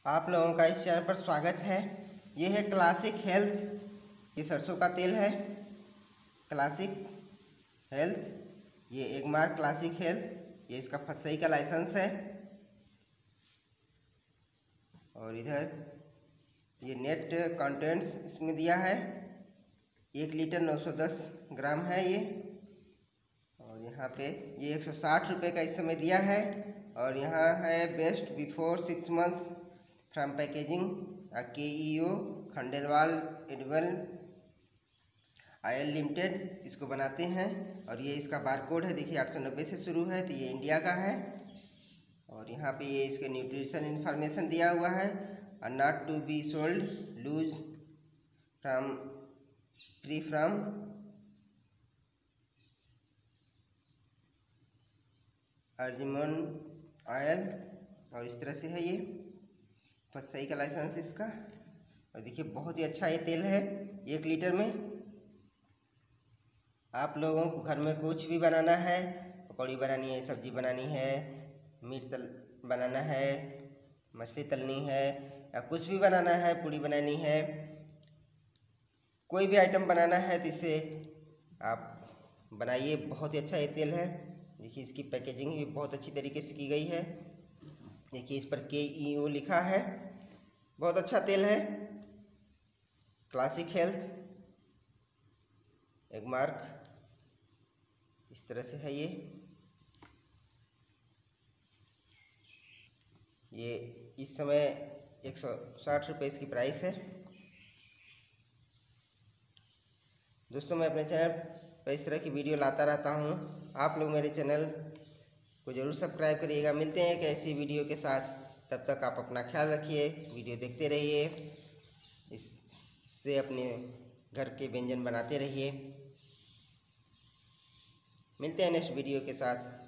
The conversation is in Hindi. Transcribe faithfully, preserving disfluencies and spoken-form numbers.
आप लोगों का इस चैनल पर स्वागत है। ये है क्लासिक हेल्थ, ये सरसों का तेल है। क्लासिक हेल्थ, ये एगमार्क क्लासिक हेल्थ, ये इसका फसई का लाइसेंस है। और इधर ये नेट कंटेंट्स इसमें दिया है। एक लीटर नौ सौ दस ग्राम है ये। और यहाँ पे ये एक सौ साठ रुपये का इस समय दिया है। और यहाँ है best before six months from packaging के E O Khandelwal edible oil limited, इसको बनाते हैं। और ये इसका बारकोड है, देखिए आठ सौ नब्बे से शुरू है, तो ये इंडिया का है। और यहाँ पे ये इसके न्यूट्रिशन इंफॉर्मेशन दिया हुआ है। और not to be sold loose from free from argemone oil. और इस तरह से है ये फसई का लाइसेंस इसका। और देखिए बहुत ही अच्छा ये तेल है, एक लीटर में। आप लोगों को घर में कुछ भी बनाना है, पकौड़ी बनानी है, सब्जी बनानी है, मीट तल बनाना है, मछली तलनी है, या कुछ भी बनाना है, पूड़ी बनानी है, कोई भी आइटम बनाना है तो इसे आप बनाइए। बहुत ही अच्छा ये तेल है। देखिए इसकी पैकेजिंग भी बहुत अच्छी तरीके से की गई है। देखिए इस पर के ई ओ लिखा है। बहुत अच्छा तेल है, क्लासिक हेल्थ एगमार्क, इस तरह से है ये। ये इस समय एक सौ साठ रुपये इसकी प्राइस है। दोस्तों, मैं अपने चैनल पर इस तरह की वीडियो लाता रहता हूँ। आप लोग मेरे चैनल को ज़रूर सब्सक्राइब करिएगा। मिलते हैं एक ऐसी वीडियो के साथ, तब तक आप अपना ख्याल रखिए, वीडियो देखते रहिए, इससे अपने घर के व्यंजन बनाते रहिए। मिलते हैं नेक्स्ट वीडियो के साथ।